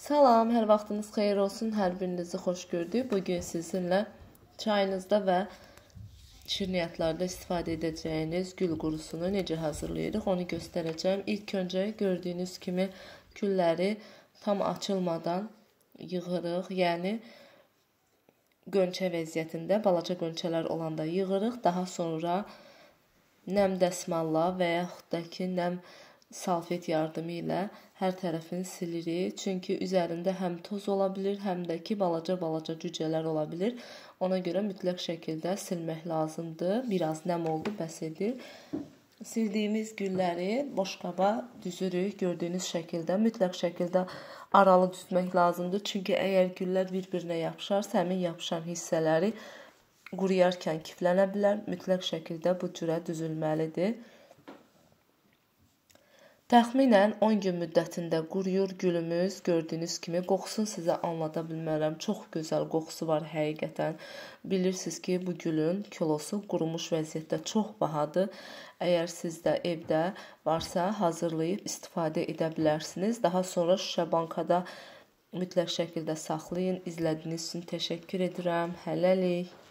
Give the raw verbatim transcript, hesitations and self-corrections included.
Salam, hər vaxtınız xeyir olsun, hər birinizi xoş gördük. Bugün sizinlə çayınızda və şirniyyatlarda istifadə edəcəyiniz gül qurusunu necə hazırlayırıq, onu göstərəcəm. İlk öncə gördüyünüz kimi gülləri tam açılmadan yığırıq, yəni qönçə vəziyyətində, balaca qönçələr olanda yığırıq. Daha sonra nəm dəsmalla və yaxud da ki, nəm salfet yardımı ilə hər tərəfini silirik. Çünki üzərində həm toz ola bilir, həm də ki, balaca-balaca cücələr ola bilir. Ona görə mütləq şəkildə silmək lazımdır. Biraz nəm oldu, bəs edir. Sildiyimiz gülləri boşqaba düzürük. Gördüyünüz şəkildə mütləq şəkildə aralı düzmək lazımdır. Çünki əgər güllər bir-birinə yapışarsa, həmin yapışan hissələri quruyarkən kiflənə bilər. Mütləq şəkildə bu cürə düzülməlidir. Təxminən on gün müddətində quruyur gülümüz. Gördüyünüz kimi qoxusunu sizə anlada bilmərəm. Çox gözəl qoxusu var həqiqətən. Bilirsiniz ki, bu gülün kilosu qurumuş vəziyyətdə çox bahadır. Əgər sizdə evdə varsa hazırlayıb istifadə edə bilərsiniz. Daha sonra şüşə bankada mütləq şəkildə saxlayın. İzlədiyiniz üçün təşəkkür edirəm. Hələlik.